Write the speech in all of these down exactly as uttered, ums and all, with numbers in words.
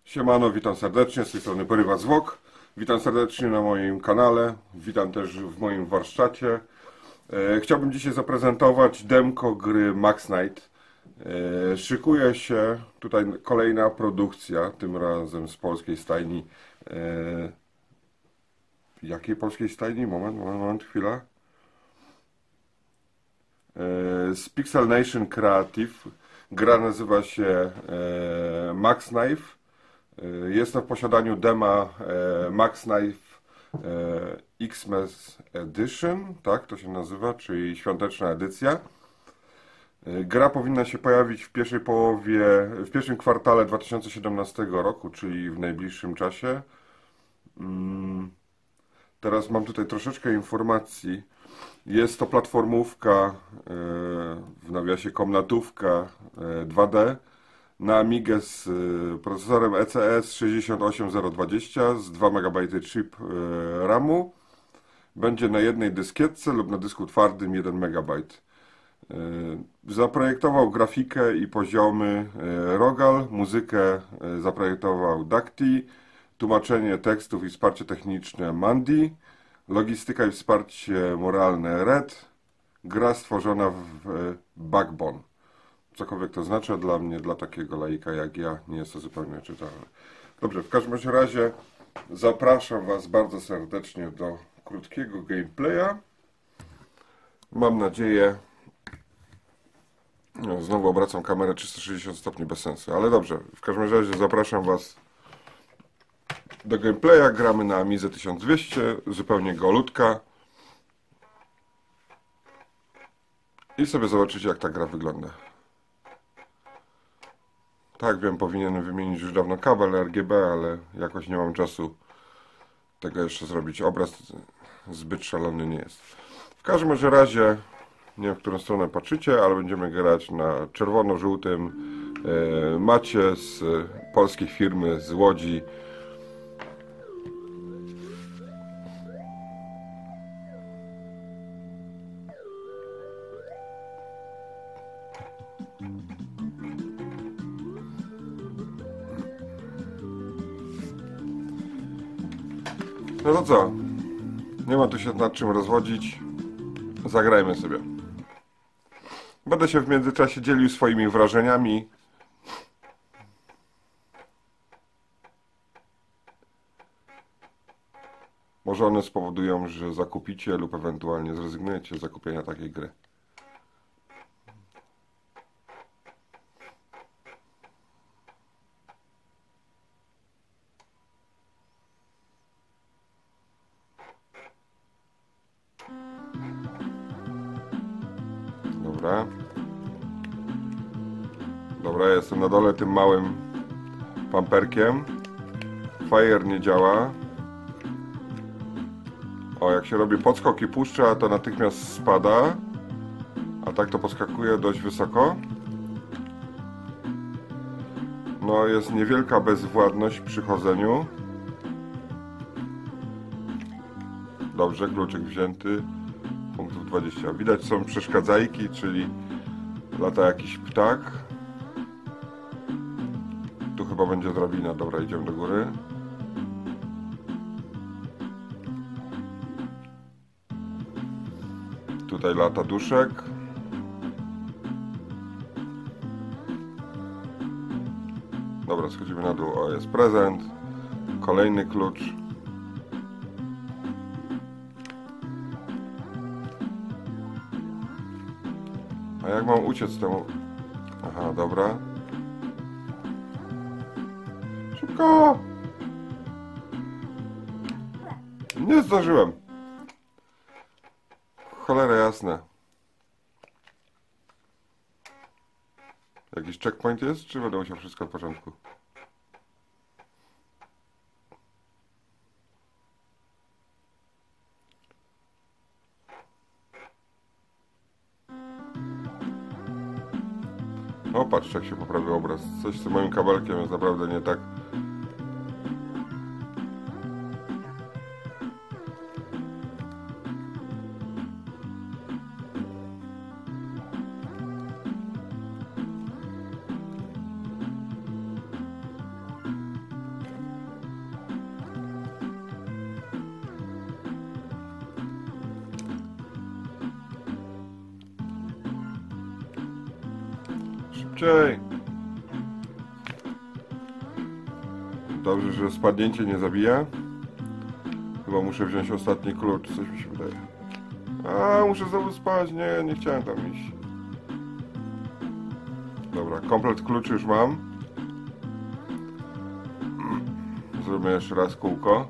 Siemano, witam serdecznie, z tej strony Porywa Zwok. Witam serdecznie na moim kanale, witam też w moim warsztacie. E, chciałbym dzisiaj zaprezentować demko gry Max Knight. E, szykuje się tutaj kolejna produkcja, tym razem z polskiej stajni. E, jakiej polskiej stajni? Moment, moment, moment, chwila. E, z Pixel Nation Creative. Gra nazywa się e, Max Knife. Jestem w posiadaniu dema e, Max Knife e, Xmas Edition, tak to się nazywa, czyli świąteczna edycja. E, gra powinna się pojawić w pierwszej połowie, w pierwszym kwartale dwa tysiące siedemnastego roku, czyli w najbliższym czasie. Mm, teraz mam tutaj troszeczkę informacji. Jest to platformówka, e, w nawiasie komnatówka e, dwa D. Na Amigę z y, procesorem E C S sześćdziesiąt osiem zero dwadzieścia z dwa megabajty chip y, ramu. Będzie na jednej dyskietce lub na dysku twardym jeden megabajt. Y, zaprojektował grafikę i poziomy y, Rogal, muzykę y, zaprojektował Dacti, tłumaczenie tekstów i wsparcie techniczne Mandy, logistyka i wsparcie moralne Red, gra stworzona w y, Backbone. Cokolwiek to znaczy, dla mnie, dla takiego laika jak ja, nie jest to zupełnie czytelne. Dobrze, w każdym razie zapraszam Was bardzo serdecznie do krótkiego gameplaya. Mam nadzieję... No, znowu obracam kamerę trzysta sześćdziesiąt stopni bez sensu, ale dobrze. W każdym razie zapraszam Was do gameplaya. Gramy na Amidze tysiąc dwieście, zupełnie golutka. I sobie zobaczycie, jak ta gra wygląda. Tak, wiem, powinienem wymienić już dawno kabel R G B, ale jakoś nie mam czasu tego jeszcze zrobić. Obraz zbyt szalony nie jest. W każdym razie, nie wiem, w którą stronę patrzycie, ale będziemy grać na czerwono-żółtym e, macie z polskiej firmy, z Łodzi. No to co? Nie ma tu się nad czym rozwodzić. Zagrajmy sobie. Będę się w międzyczasie dzielił swoimi wrażeniami. Może one spowodują, że zakupicie lub ewentualnie zrezygnujecie z zakupienia takiej gry. Dobra. Dobra, jestem na dole tym małym pamperkiem. Fire nie działa. O, jak się robi podskok i puszcza, to natychmiast spada. A tak to podskakuje dość wysoko. No, jest niewielka bezwładność przy chodzeniu. Dobrze, kluczyk wzięty. Punktów dwadzieścia. Widać, są przeszkadzajki, czyli lata jakiś ptak. Tu chyba będzie drabina. Dobra, idziemy do góry. Tutaj lata duszek. Dobra, schodzimy na dół. O, jest prezent. Kolejny klucz. A jak mam uciec temu? Aha, dobra. Szybko! Nie zdążyłem. Cholera jasne. Jakiś checkpoint jest, czy będę musiał wszystko od początku? O, patrz, jak się poprawił obraz. Coś z tym moim kabelkiem jest naprawdę nie tak. Szybciej! Dobrze, że spadnięcie nie zabija. Chyba muszę wziąć ostatni klucz, coś mi się wydaje. A, muszę znowu spać. Nie, nie chciałem tam iść. Dobra, komplet kluczy już mam. Zrobimy jeszcze raz kółko.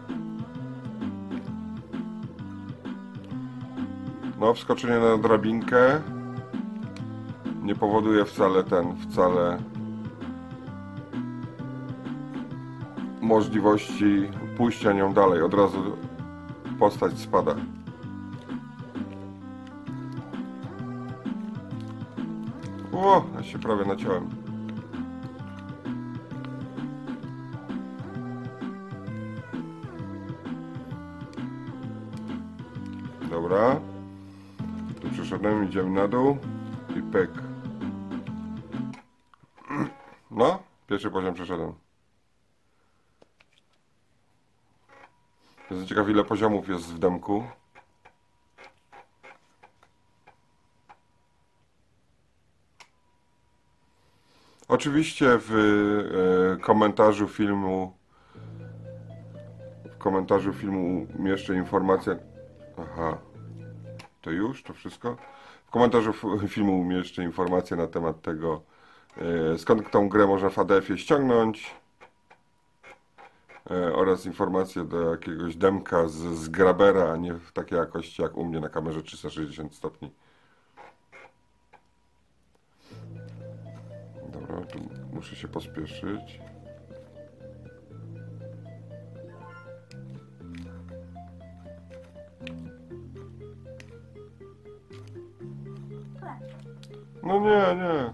No, wskoczenie na drabinkę nie powoduje wcale ten, wcale możliwości pójścia nią dalej. Od razu postać spada. O, ja się prawie naciąłem. Dobra. Tu przeszedłem, idziemy na dół i pyk. No, pierwszy poziom przeszedłem. Jestem ciekaw, ile poziomów jest w demku. Oczywiście w e, komentarzu filmu w komentarzu filmu umieszczę informację. Aha. To już? To wszystko? W komentarzu filmu umieszczę informację na temat tego, e, skąd tą grę można w A D F-ie ściągnąć, e, oraz informację do jakiegoś demka z, z Grabera, a nie w takiej jakości jak u mnie na kamerze trzysta sześćdziesiąt stopni. Dobra, tu muszę się pospieszyć. No nie, nie.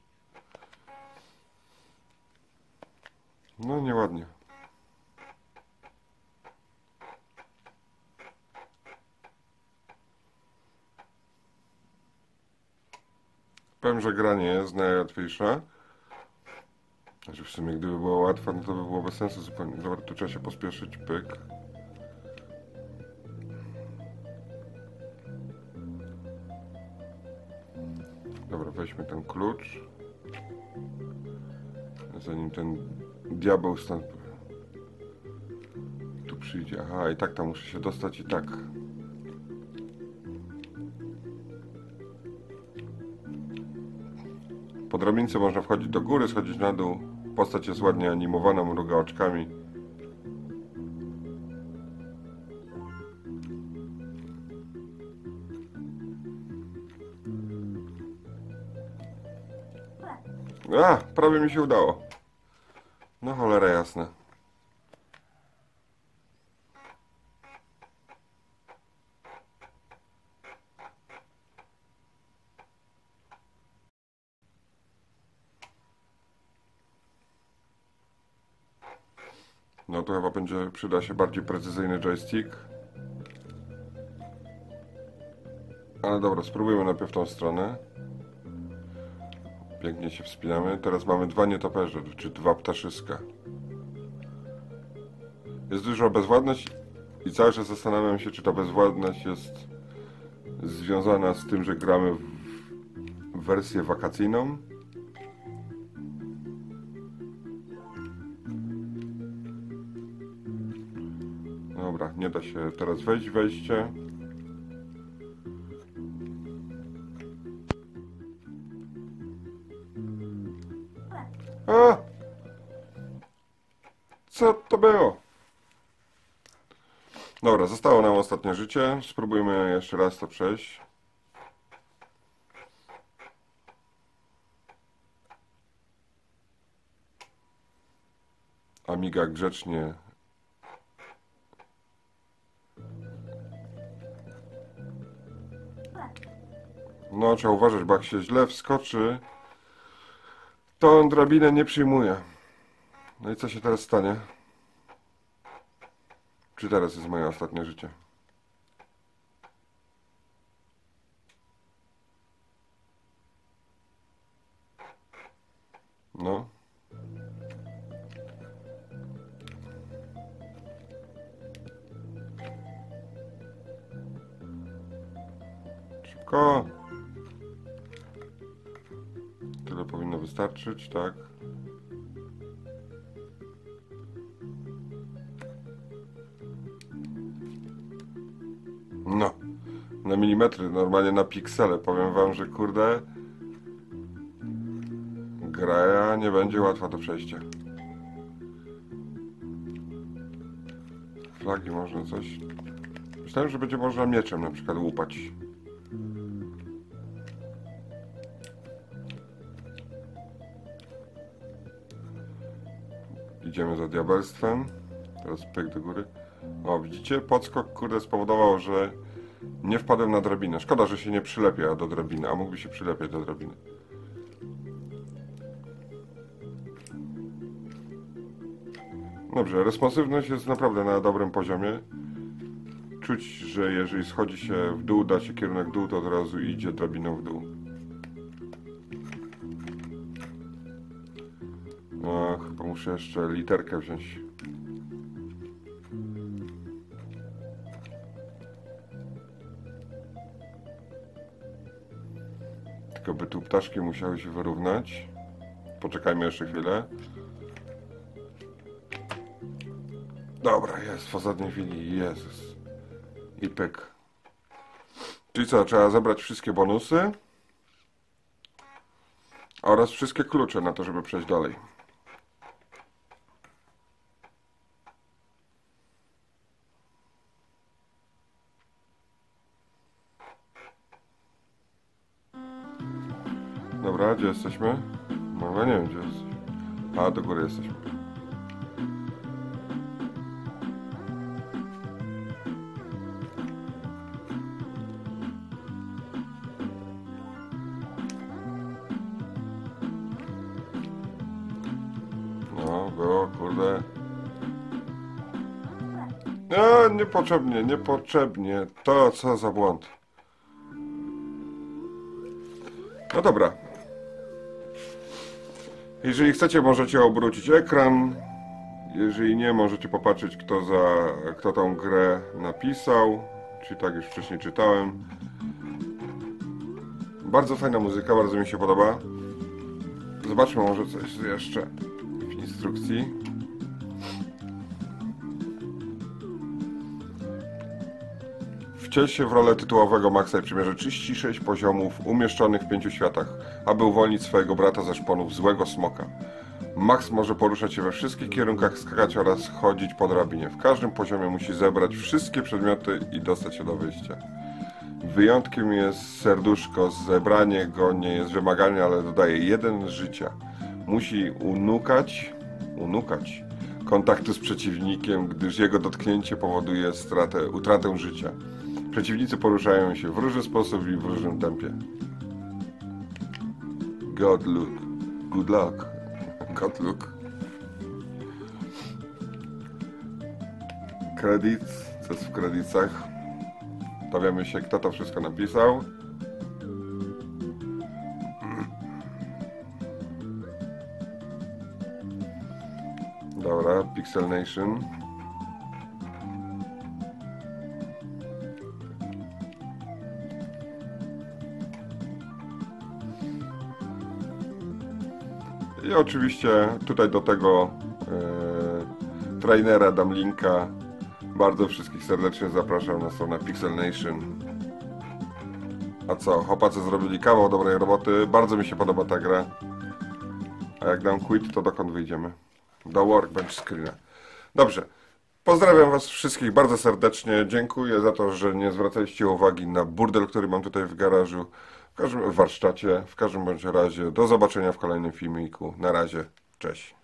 No nieładnie. Powiem, że gra nie jest najłatwiejsza. Znaczy w sumie gdyby była łatwa, no to by było bez sensu zupełnie. Dobra, tu trzeba się pospieszyć, pyk. Dobra, weźmy ten klucz. Zanim ten diabeł stąd tu przyjdzie. Aha, i tak tam muszę się dostać i tak. Po drabince można wchodzić do góry, schodzić na dół. Postać jest ładnie animowana, mruga oczkami. A, prawie mi się udało. No cholera jasna. No to chyba będzie, przyda się bardziej precyzyjny joystick. Ale dobra, spróbujmy najpierw tą stronę. Pięknie się wspinamy. Teraz mamy dwa nietoperze, czy dwa ptaszyska. Jest duża bezwładność i cały czas zastanawiam się, czy ta bezwładność jest związana z tym, że gramy w wersję wakacyjną. Dobra, nie da się teraz wejść wejście. A! Co to było? Dobra, zostało nam ostatnie życie. Spróbujmy jeszcze raz to przejść. Amiga grzecznie. No, trzeba uważać, bo jak się źle wskoczy, to on drabinę nie przyjmuje. No i co się teraz stanie? Czy teraz jest moje ostatnie życie? No. Szybko. Tyle powinno wystarczyć, tak? No, na milimetry, normalnie na piksele. Powiem wam, że kurde, gra nie będzie łatwa do przejścia. Flagi można coś... Myślałem, że będzie można mieczem na przykład łupać. Idziemy za diabelstwem. Teraz pyk do góry. O, widzicie? Podskok, kurde, spowodował, że nie wpadłem na drabinę. Szkoda, że się nie przylepia do drabiny, a mógłby się przylepiać do drabiny. Dobrze, responsywność jest naprawdę na dobrym poziomie. Czuć, że jeżeli schodzi się w dół, da się kierunek w dół, to od razu idzie drabiną w dół. No, chyba muszę jeszcze literkę wziąć. Tylko by tu ptaszki musiały się wyrównać. Poczekajmy jeszcze chwilę. Dobra, jest w ostatniej chwili, Jezus. I pyk. Czyli co, trzeba zebrać wszystkie bonusy oraz wszystkie klucze na to, żeby przejść dalej. Dobra, gdzie jesteśmy? No, nie wiem, gdzie jesteśmy. A, do góry jesteśmy. No, było, kurde. No, niepotrzebnie, niepotrzebnie. To co za błąd. No dobra. Jeżeli chcecie, możecie obrócić ekran. Jeżeli nie, możecie popatrzeć, kto, za, kto tą grę napisał. Czyli tak już wcześniej czytałem. Bardzo fajna muzyka, bardzo mi się podoba. Zobaczmy może coś jeszcze w instrukcji. Wciel się w rolę tytułowego Maxa i przymierze trzydzieści sześć poziomów umieszczonych w pięciu światach, aby uwolnić swojego brata ze szponów złego smoka. Max może poruszać się we wszystkich kierunkach, skakać oraz chodzić po drabinie. W każdym poziomie musi zebrać wszystkie przedmioty i dostać się do wyjścia. Wyjątkiem jest serduszko. Zebranie go nie jest wymagalne, ale dodaje jeden życia. Musi unukać, unukać kontaktu z przeciwnikiem, gdyż jego dotknięcie powoduje stratę, utratę życia. Przeciwnicy poruszają się w różny sposób i w różnym tempie. God luck. Good luck. God luck. Credits. Co jest w creditsach? Dowiemy się, kto to wszystko napisał. Dobra, Pixel Nation. I oczywiście tutaj do tego e, trainera dam linka. Bardzo wszystkich serdecznie zapraszam na stronę Pixel Nation. A co, chłopacy zrobili kawał dobrej roboty. Bardzo mi się podoba ta gra. A jak dam quit, to dokąd wyjdziemy? Do workbench screena. Dobrze. Pozdrawiam was wszystkich bardzo serdecznie. Dziękuję za to, że nie zwracaliście uwagi na burdel, który mam tutaj w garażu. W każdym w warsztacie. W każdym bądź razie do zobaczenia w kolejnym filmiku. Na razie. Cześć.